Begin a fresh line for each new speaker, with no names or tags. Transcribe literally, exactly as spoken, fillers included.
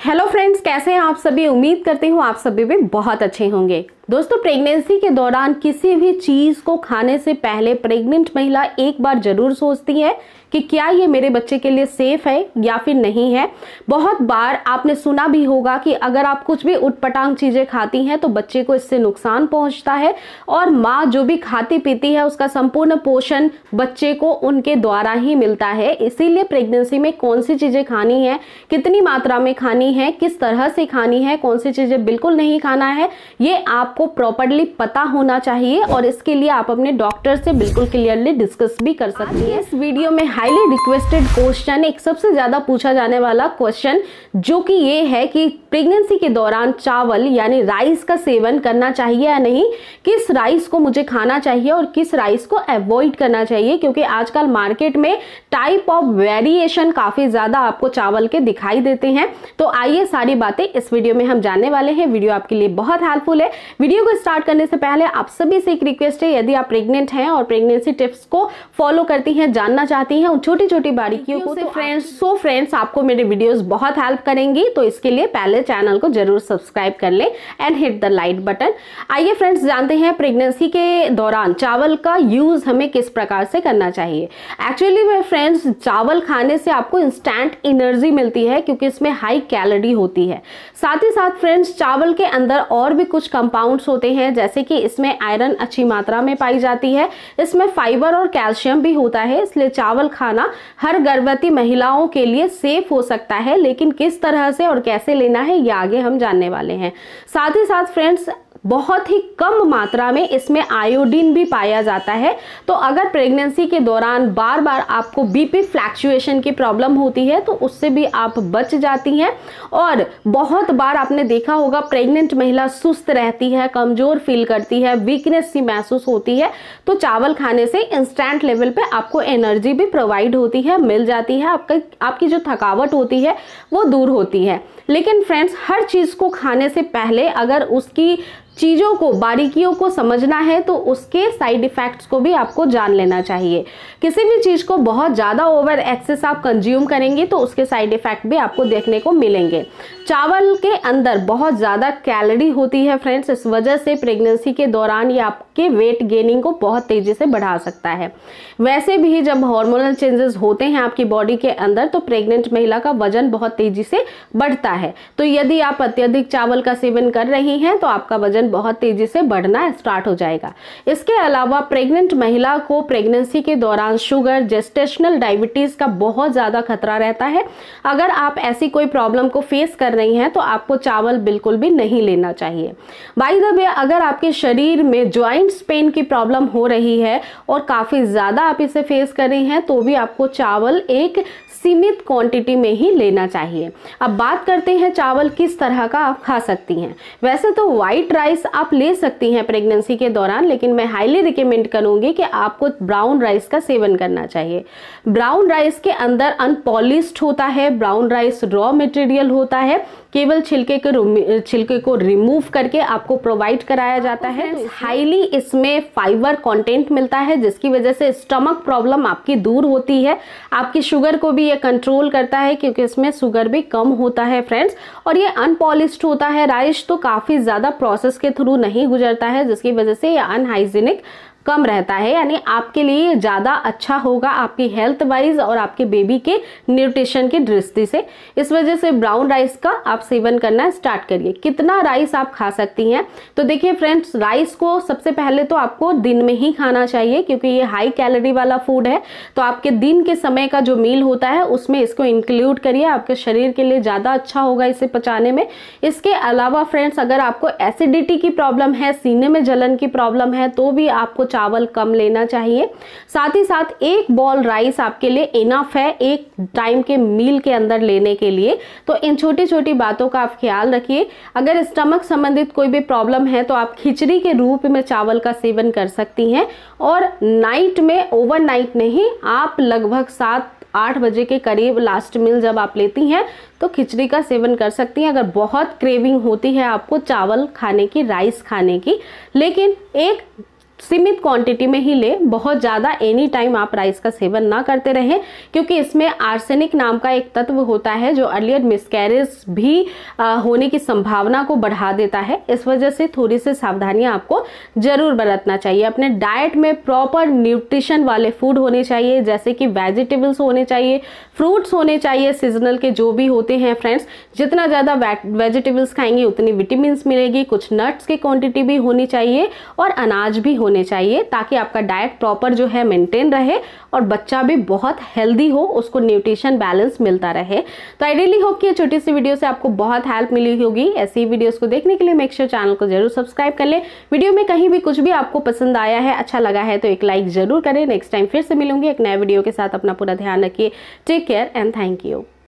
Hello friends, कैसे हैं आप सभी। उम्मीद करती हूँ आप सभी भी बहुत अच्छे होंगे। दोस्तों, प्रेगनेंसी के दौरान किसी भी चीज़ को खाने से पहले प्रेग्नेंट महिला एक बार जरूर सोचती है कि क्या ये मेरे बच्चे के लिए सेफ है या फिर नहीं है। बहुत बार आपने सुना भी होगा कि अगर आप कुछ भी उटपटांग चीज़ें खाती हैं तो बच्चे को इससे नुकसान पहुंचता है और माँ जो भी खाती पीती है उसका संपूर्ण पोषण बच्चे को उनके द्वारा ही मिलता है। इसीलिए प्रेगनेंसी में कौन सी चीज़ें खानी है, कितनी मात्रा में खानी है, किस तरह से खानी है, कौन सी चीज़ें बिल्कुल नहीं खाना है, ये आपको प्रॉपर्ली पता होना चाहिए और इसके लिए आप अपने डॉक्टर से बिल्कुल क्लियरली डिस्कस भी कर सकती हैं। इस वीडियो में हाईली रिक्वेस्टेड क्वेश्चन, एक सबसे ज्यादा पूछा जाने वाला क्वेश्चन जो कि ये है कि प्रेगनेंसी के दौरान चावल यानी राइस का सेवन करना चाहिए या नहीं, किस राइस को मुझे खाना चाहिए और किस राइस को अवॉइड करना चाहिए, क्योंकि आजकल मार्केट में टाइप ऑफ वेरिएशन काफी ज्यादा आपको चावल के दिखाई देते हैं। तो आइए सारी बातें इस वीडियो में हम जानने वाले हैं। वीडियो आपके लिए बहुत हेल्पफुल है। वीडियो को स्टार्ट करने से पहले आप सभी से एक रिक्वेस्ट है, यदि आप प्रेग्नेंट हैं और प्रेगनेंसी टिप्स को फॉलो करती हैं, जानना चाहती हैं उन छोटी छोटी बारीकियों को, तो फ्रेंड्स सो फ्रेंड्स आपको मेरे वीडियोस बहुत हेल्प करेंगी। तो इसके लिए पहले चैनल को जरूर सब्सक्राइब कर लें and hit the like button. आइए फ्रेंड्स जानते हैं प्रेगनेंसी के दौरान चावल का यूज हमें किस प्रकार से करना चाहिए। एक्चुअली में फ्रेंड्स, चावल खाने से आपको इंस्टेंट एनर्जी मिलती है क्योंकि इसमें हाई कैलोरी होती है। साथ ही साथ फ्रेंड्स, चावल के अंदर और भी कुछ कंपाउंड्स होते हैं, जैसे कि इसमें आयरन अच्छी मात्रा में पाई जाती है, इसमें फाइबर और कैल्शियम भी होता है। इसलिए चावल खाना हर गर्भवती महिलाओं के लिए सेफ हो सकता है, लेकिन किस तरह से और कैसे लेना है ये आगे हम जानने वाले हैं। साथ ही साथ फ्रेंड्स, बहुत ही कम मात्रा में इसमें आयोडीन भी पाया जाता है। तो अगर प्रेगनेंसी के दौरान बार बार आपको बीपी फ्लैक्चुएशन की प्रॉब्लम होती है तो उससे भी आप बच जाती हैं। और बहुत बार आपने देखा होगा प्रेग्नेंट महिला सुस्त रहती है, कमजोर फील करती है, वीकनेस सी महसूस होती है, तो चावल खाने से इंस्टेंट लेवल पे आपको एनर्जी भी प्रोवाइड होती है, मिल जाती है। आपका आपकी जो थकावट होती है वो दूर होती है। लेकिन फ्रेंड्स, हर चीज़ को खाने से पहले अगर उसकी चीज़ों को, बारीकियों को समझना है तो उसके साइड इफ़ेक्ट्स को भी आपको जान लेना चाहिए। किसी भी चीज़ को बहुत ज़्यादा ओवर एक्सेस आप कंज्यूम करेंगे तो उसके साइड इफ़ेक्ट भी आपको देखने को मिलेंगे। चावल के अंदर बहुत ज़्यादा कैलोरी होती है फ्रेंड्स, इस वजह से प्रेगनेंसी के दौरान ये आपके वेट गेनिंग को बहुत तेज़ी से बढ़ा सकता है। वैसे भी जब हार्मोनल चेंजेस होते हैं आपकी बॉडी के अंदर तो प्रेग्नेंट महिला का वजन बहुत तेज़ी से बढ़ता है। तो यदि आप अत्यधिक चावल का सेवन कर रही हैं तो आपका वजन बहुत तेजी से बढ़ना स्टार्ट हो जाएगा। इसके अलावा प्रेग्नेंट महिला को प्रेगनेंसी के दौरान शुगर, जेस्टेशनल डायबिटीज का बहुत ज्यादा खतरा रहता है। अगर आप ऐसी कोई प्रॉब्लम को फेस कर रही हैं तो आपको चावल बिल्कुल भी नहीं लेना चाहिए। बाय द वे, अगर आपके शरीर में जॉइंट्स पेन की प्रॉब्लम हो रही है और काफी ज्यादा आप इसे फेस कर रही हैं तो भी आपको चावल एक सीमित क्वांटिटी में ही लेना चाहिए। अब बात करते हैं चावल किस तरह का आप खा सकती हैं। वैसे तो व्हाइट राइस आप ले सकती हैं प्रेगनेंसी के दौरान, लेकिन मैं हाईली रिकमेंड करूंगी कि आपको ब्राउन राइस का सेवन करना चाहिए। ब्राउन राइस के अंदर अनपॉलिश्ड होता है, ब्राउन राइस रॉ मटेरियल होता है, केवल छिलके के छिलके को रिमूव करके आपको प्रोवाइड कराया जाता है। तो हाईली इसमें फाइबर कंटेंट मिलता है जिसकी वजह से स्टमक प्रॉब्लम आपकी दूर होती है। आपकी शुगर को भी ये कंट्रोल करता है क्योंकि इसमें शुगर भी कम होता है फ्रेंड्स। और ये अनपॉलिश्ड होता है राइस, तो काफ़ी ज़्यादा प्रोसेस के थ्रू नहीं गुजरता है जिसकी वजह से ये अनहाइजीनिक कम रहता है। यानी आपके लिए ज़्यादा अच्छा होगा आपकी हेल्थ वाइज और आपके बेबी के न्यूट्रिशन की दृष्टि से। इस वजह से ब्राउन राइस का आप सेवन करना स्टार्ट करिए। कितना राइस आप खा सकती हैं, तो देखिए फ्रेंड्स, राइस को सबसे पहले तो आपको दिन में ही खाना चाहिए क्योंकि ये हाई कैलोरी वाला फूड है। तो आपके दिन के समय का जो मील होता है उसमें इसको इंक्लूड करिए, आपके शरीर के लिए ज़्यादा अच्छा होगा इसे पचाने में। इसके अलावा फ्रेंड्स, अगर आपको एसिडिटी की प्रॉब्लम है, सीने में जलन की प्रॉब्लम है, तो भी आपको चावल कम लेना चाहिए। साथ ही साथ एक बॉल राइस आपके लिए इनफ है एक टाइम के मील के अंदर लेने के लिए। तो इन छोटी छोटी बातों का आप ख्याल रखिए। अगर स्टमक संबंधित कोई भी प्रॉब्लम है तो आप खिचड़ी के रूप में चावल का सेवन कर सकती हैं। और नाइट में, ओवरनाइट नहीं, आप लगभग सात आठ बजे के करीब लास्ट मील जब आप लेती हैं तो खिचड़ी का सेवन कर सकती हैं अगर बहुत क्रेविंग होती है आपको चावल खाने की, राइस खाने की। लेकिन एक सीमित क्वांटिटी में ही ले, बहुत ज़्यादा एनी टाइम आप राइस का सेवन ना करते रहें, क्योंकि इसमें आर्सेनिक नाम का एक तत्व होता है जो अर्लियर मिसकैरेज भी आ, होने की संभावना को बढ़ा देता है। इस वजह से थोड़ी सी सावधानियां आपको जरूर बरतना चाहिए। अपने डाइट में प्रॉपर न्यूट्रिशन वाले फूड होने चाहिए, जैसे कि वेजिटेबल्स होने चाहिए, फ्रूट्स होने चाहिए, सीजनल के जो भी होते हैं फ्रेंड्स। जितना ज़्यादा वेजिटेबल्स खाएंगे उतनी विटामिन मिलेगी। कुछ नट्स की क्वांटिटी भी होनी चाहिए और अनाज भी होने चाहिए, ताकि आपका डाइट प्रॉपर जो है मेंटेन रहे और बच्चा भी बहुत हेल्दी हो, उसको न्यूट्रिशन बैलेंस मिलता रहे। तो आई रियली होप कि ये छोटी सी वीडियो से आपको बहुत हेल्प मिली होगी। ऐसी वीडियोस को देखने के लिए मेक श्योर चैनल को जरूर सब्सक्राइब कर ले। वीडियो में कहीं भी कुछ भी आपको पसंद आया है, अच्छा लगा है, तो एक लाइक जरूर करें। नेक्स्ट टाइम फिर से मिलूंगी एक नए वीडियो के साथ। अपना पूरा ध्यान रखिए। Take care and thank you.